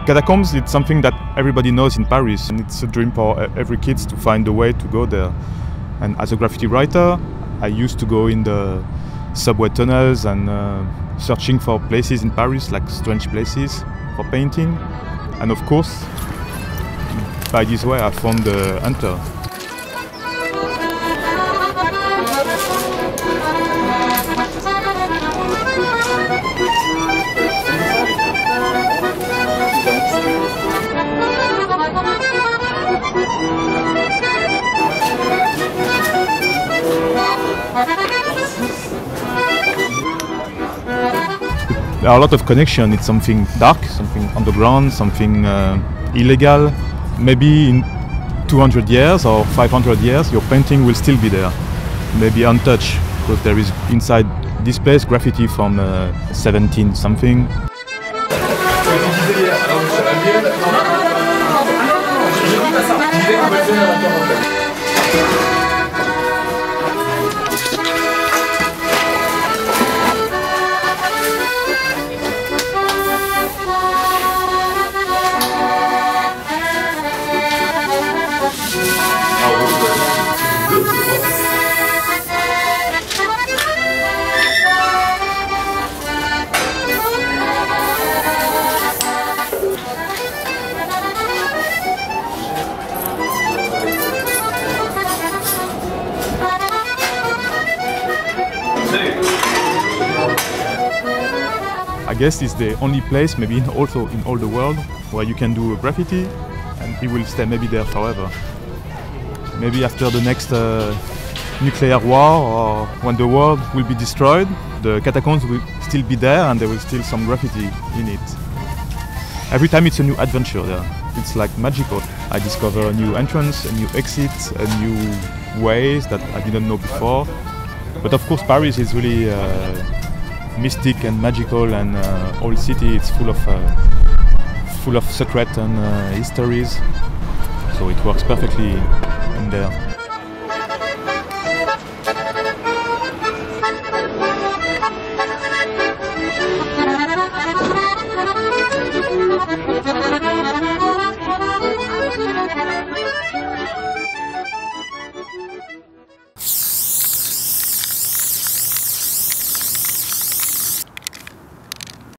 catacombs, it's something that everybody knows in Paris, and it's a dream for every kid to find a way to go there. And as a graffiti writer, I used to go in the subway tunnels and searching for places in Paris, like strange places for painting. And of course, by this way I found the Hunter. There are a lot of connections. It's something dark, something underground, something illegal. Maybe in 200 years or 500 years, your painting will still be there. Maybe untouched, because there is inside this place graffiti from 17 something. I guess it's the only place, maybe also in all the world, where you can do graffiti and it will stay maybe there forever. Maybe after the next nuclear war, or when the world will be destroyed, the catacombs will still be there and there will still some graffiti in it. Every time it's a new adventure there. It's like magical. I discover a new entrance, a new exit, a new ways that I didn't know before. But of course Paris is really mystic and magical, and old city. It's full of secret and histories, so it works perfectly in there.